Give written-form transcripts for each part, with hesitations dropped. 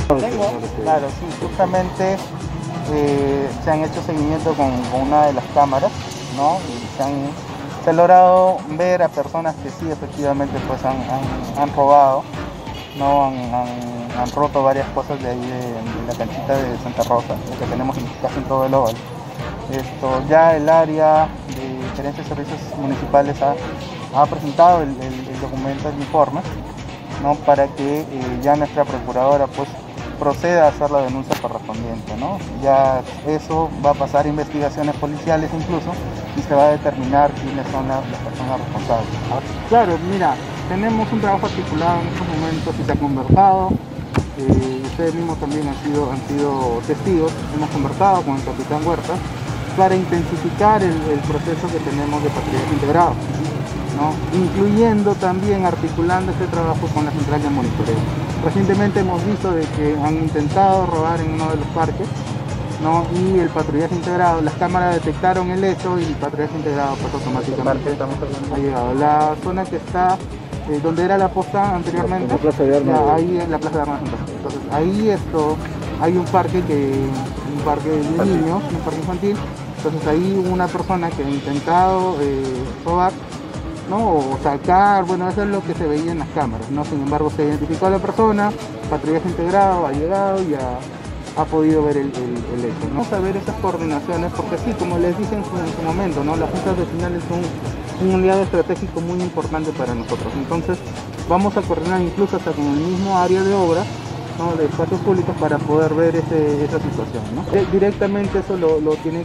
Tengo, claro, sí, justamente se han hecho seguimiento con una de las cámaras, ¿no? Y se ha logrado ver a personas que sí, efectivamente, pues han robado, ¿no? Han roto varias cosas de ahí de la canchita de Santa Rosa, la que tenemos casi en todo el óvalo. Ya el área de gerencia de servicios municipales ha presentado el documento, el informe, ¿no? Para que ya nuestra procuradora pues proceda a hacer la denuncia correspondiente, ¿no? Ya eso va a pasar a investigaciones policiales incluso y se va a determinar quiénes son las personas responsables. Claro, mira, tenemos un trabajo articulado en estos momentos y se ha conversado. Ustedes mismos también han sido testigos. Hemos conversado con el capitán Huerta para intensificar el proceso que tenemos de patrullaje integrado, ¿no? Incluyendo también articulando este trabajo con la central de monitoreo. Recientemente hemos visto de que han intentado robar en uno de los parques, ¿no? Y el patrullaje integrado, las cámaras detectaron el hecho y el patrullaje integrado pues automáticamente ha llegado. La zona que está donde era la posta anteriormente, ahí en la plaza de armas. Entonces ahí hay un parque de niños, un parque infantil. Entonces ahí hubo una persona que ha intentado robar, ¿no? O sacar, bueno, eso es lo que se veía en las cámaras, ¿no? Sin embargo, se identificó a la persona, patrullaje integrado ha llegado y ha podido ver el hecho, ¿no? Vamos a ver esas coordinaciones, porque sí, como les dije en su momento, ¿no? Las juntas vecinales son un aliado estratégico muy importante para nosotros. Entonces, vamos a coordinar incluso hasta con el mismo área de obra, ¿no? De espacios públicos para poder ver esa situación, ¿no? Directamente eso lo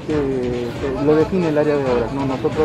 define el área de obras, ¿no? Nosotros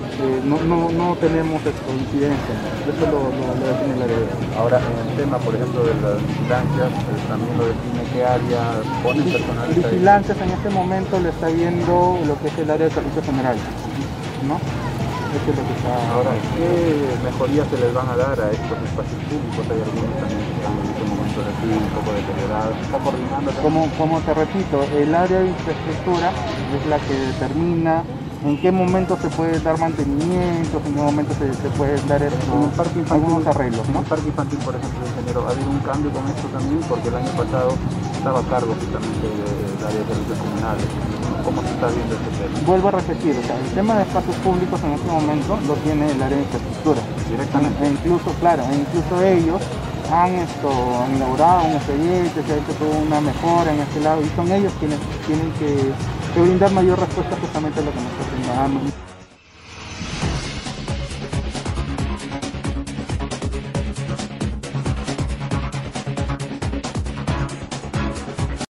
no tenemos incidencia, eso lo define el área de obras. Ahora, en el tema, por ejemplo, de las vigilancias, también lo define qué área pone personal. Vigilancias en este momento le está viendo lo que es el área de servicios generales, ¿no? Eso es lo que está. Ahora, ¿qué mejorías se les van a dar a estos espacios públicos? Hay algunos también que están en este momento así un poco deteriorados. ¿Se está coordinando? Como te repito, el área de infraestructura es la que determina en qué momento se puede dar mantenimiento, en qué momento se pueden dar algunos arreglos, ¿no? En el parque infantil, por ejemplo, ingeniero, ¿ha habido un cambio con esto también? Porque el año pasado estaba a cargo justamente del área de servicios comunales. ¿Cómo se está viendo este tema? Vuelvo a repetir, o sea, el tema de espacios públicos en este momento lo tiene el área de infraestructura. Directamente. Incluso ellos han elaborado un expediente, se ha hecho toda una mejora en este lado y son ellos quienes tienen que brindar mayor respuesta justamente a lo que nosotros brindamos.